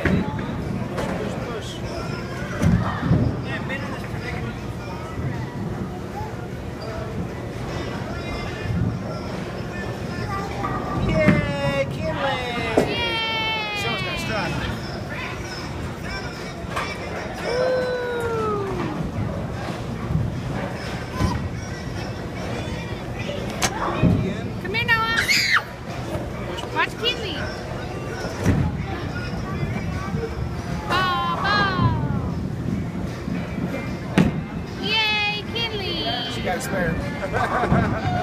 Push. Yeah, I've been in this predicament before. Yay, Kinley! Yay! Someone's gonna strike. Come here, Noah. Watch Kinley. Ball. Yay, Kinley. She got a spare.